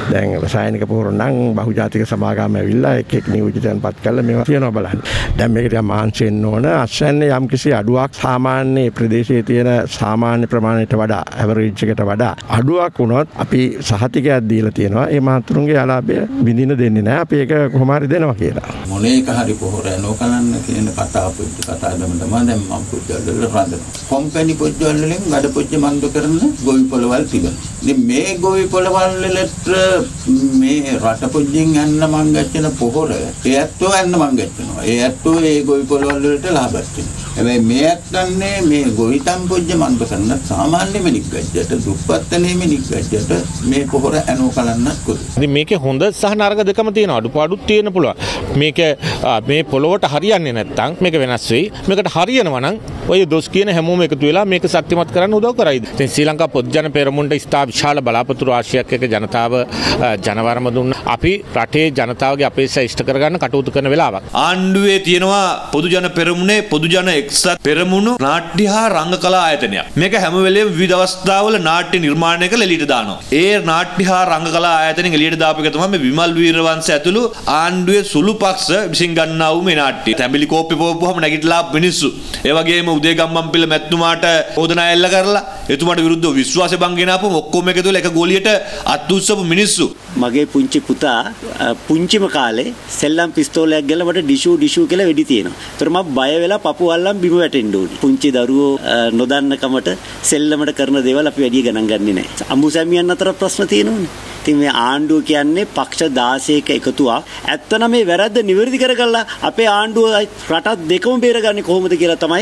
දැන් රසායනික පොහොර නම් බහුජාතික සමාගම් ඇවිල්ලා එක් නියෝජිතයන් පත් කළා මේවා කියනවා බලන්න. දැන් මේක ටිකක් මහන්සි වෙන්න ඕන. අස්වැන්නේ යම්කිසි අඩුවක් සාමාන්‍ය ප්‍රදේශයේ තියෙන සාමාන්‍ය ප්‍රමාණයට වඩා ඇවරේජ් එකට වඩා අඩුවක් වුණොත් අපි සහතිකයක් දීලා තියෙනවා. ඒ මාතෘන්ගේ අලාභය විඳින්න දෙන්නේ නැහැ. අපි ඒක කොහොම හරි දෙනවා කියලා. මොලේක හරි පොහොර නොකලන්න කියන කතා දමදම දැන් මම පුජ්ජල් වල රඳනවා. කොම්පැනි පුජ්ජල් වලින් වැඩ පුජ්ජ මන්ද කරන ගොවි පොළවල් තිබෙනවා. ඉතින් මේ ගොවි පොළවල් වලට මේ රට පුජ්ජෙන් යන්න මං ගච්චන පොහොර ඒ ඇත්තෝ යන්න මං ගච්චනවා. ඒ ඇත්තෝ ඒ ගොවි පොළවල් වලට ලාභත් වෙනවා. හැබැයි මේ ඇත්තන්නේ මේ ගොවිතම් පුජ්ජ මන්ද කරන සාමාන්‍ය මිනික් ගච්චට දුප්පත්නේ මිනික් ගච්චට මේ පොහොර ඇනෝ කලන්නත් කොහොමද? ඉතින් මේකේ හොඳ සහ නරක දෙකම තියෙනවා. අඩුපාඩුත් තියෙන්න පුළුවන්. මේක මේ පොළොවට හරියන්නේ නැත්නම් මේක වෙනස් වෙයි. මේකට හරියනවා නම් ඔය දොස් කියන හැමෝම එකතු වෙලා මේක ශක්තිමත් කරන්න උදව් කරයිද? ඉතින් ශ්‍රී ලංකා පොදු ජන පෙරමුණට ස්ථා විශාල බලාපොරොත්තු රාශියක් එක ජනතාව ජනවරම දුන්නා. අපි රටේ ජනතාවගේ අපේක්ෂා ඉෂ්ට කරගන්න කටයුතු කරන වෙලාවක්. ආණ්ඩුවේ තියෙනවා පොදු ජන පෙරමුණේ පොදු ජන එක්සත් පෙරමුණු නාට්‍ය හා රංගකලා ආයතනයක්. මේක හැම වෙලේම විවිධ අවස්ථාවල නාට්‍ය නිර්මාණය කරලා එළියට දානවා. ඒ නාට්‍ය හා රංගකලා ආයතනෙන් එළියට දාපු එක තමයි මේ විමල් වීරවංශ ඇතුළු ආණ්ඩුවේ සුළු පක්ෂ විසින් ගන්නා වූ මේ නාට්‍ය. තැඹිලි කෝප්පි පොවපුවම නැගිටලා මිනිස්සු. ඒ වගේම උදේ ගම්මන්පිල මැතිතුමාට චෝදනා එල්ල කරලා එතුමාට විරුද්ධව විශ්වාස භංග ගෙනාපුම ඔක්කොම එකතු වෙලා එක ගෝලියට අත් උස්සපු මිනිස්සු. මගේ පුංචි පුතා පුංචිම කාලේ සෙල්ලම් පිස්තෝලයක් ගල්ලා මට ඩිෂු කියලා වෙඩි තියෙනවා. ඒතර මම බය වෙලා පපු අල්ලන් බිම වැටෙන්න ඕනේ. පුංචි දරුවෝ නොදන්නකමට සෙල්ලමට කරන දේවල් අපි වැඩි ගණන් ගන්නේ නැහැ. අමුසැමියන් අතර ප්‍රශ්න තියෙනවනේ. ඉතින් මේ ආණ්ඩුව කියන්නේ පක්ෂ 16ක එකතුවක්. ඇත්තනම් මේ වැරද්ද නිවැරදි කරගලා අපේ ආණ්ඩුව රටත් දෙකම බේරගන්නේ කොහොමද කියලා තමයි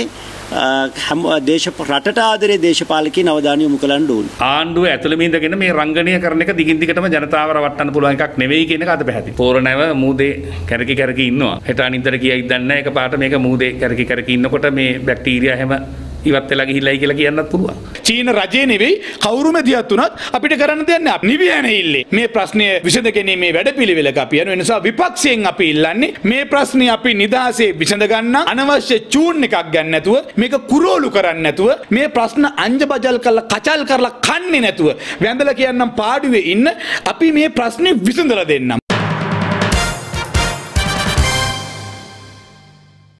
රටට ආදරේ දේශපාලකයන් අවධානය යොමු කරන්න ඕනේ. ආණ්ඩුව ඇතුළෙම ඉඳගෙන මේ රංගනය කරන එක දිගින් දිගටම ජනතාව රවට්ටන්න පුළුවන් එකක් නෙවෙයි කියන එක අද පැහැදිලි. පෝරණව මූදේ කැරකි ඉන්නවා. හෙට අනිද්දාට කියයිද දන්නේ නැහැ. එකපාරට මේක මූදේ කැරකි ඉන්නකොට මේ බැක්ටීරියා හැම ඉවත් වෙලා ගිහිල්ලායි කියලා කියන්නත් පුළුවන්. චීන රජේ නෙවෙයි කවුරු මැදිහත් උනත් අපිට කරන්න දෙයක් නැහැ. නිවියනේ ඉල්ලේ. මේ ප්‍රශ්නය විසඳගැනීමේ වැඩපිළිවෙලක අපි යන නිසා විපක්ෂයෙන් අපි ඉල්ලන්නේ මේ ප්‍රශ්නේ අපි නිදහසේ විසඳ ගන්න අනවශ්‍ය චූන් එකක් ගන්න නැතුව මේක කුරෝලු කරන්නේ නැතුව මේ ප්‍රශ්න අංජබජල් කරලා කචල් කරලා කන්නේ නැතුව වැඳලා කියන්නම් පාඩුවේ ඉන්න අපි මේ ප්‍රශ්නේ විසඳලා දෙන්නම්.